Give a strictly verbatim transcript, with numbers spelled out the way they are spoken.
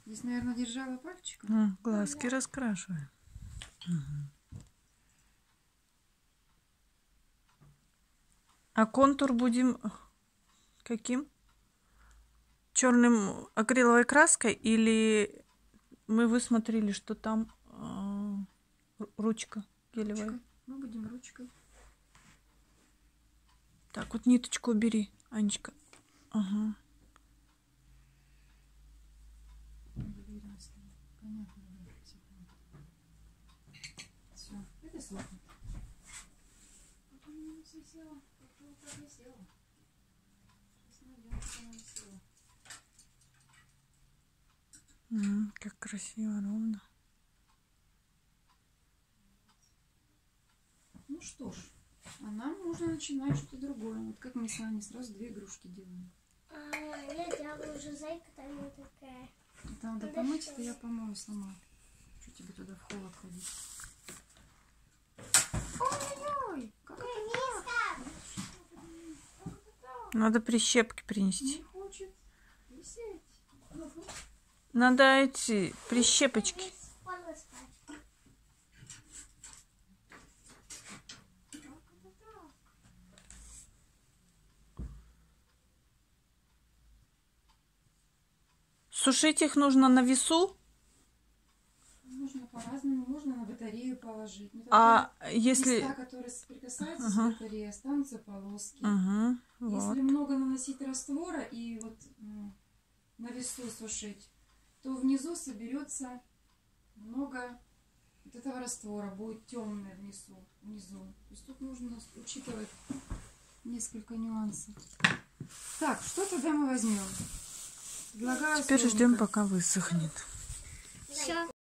Здесь, наверное, держала пальчиком. А, глазки раскрашиваем. Угу. А контур будем каким? Черным акриловой краской или мы высмотрели, что там э, ручка гелевая? Ручкой. Мы будем ручкой. Так, вот ниточку убери, Анечка. Ага. Понятно, да. Все, это сохнет. Вот у меня не все село. Как не село. Сейчас найдем, что она села. М, как красиво, ровно. Ну что ж, а нам нужно начинать что-то другое. Вот как мы с вами сразу две игрушки делаем. А, я делаю уже зайка, там вот такая. Это надо помыть, что я помою сама. Что тебе туда в холод ходить? Ой-ой-ой! Как это так? Надо прищепки принести. Не хочет висеть. Надо эти прищепочки. Сушить их нужно на весу. Можно по-разному, можно на батарею положить. Но А тогда если... места, которые соприкасаются Ага. с батареей, останутся полоски. Угу, вот. Если много наносить раствора и вот м, на весу сушить, то внизу соберется много вот этого раствора, будет темное внизу. внизу. То есть тут нужно учитывать несколько нюансов. Так, что тогда мы возьмем? Предлагаю Теперь сложненько. ждем, пока высохнет. Все.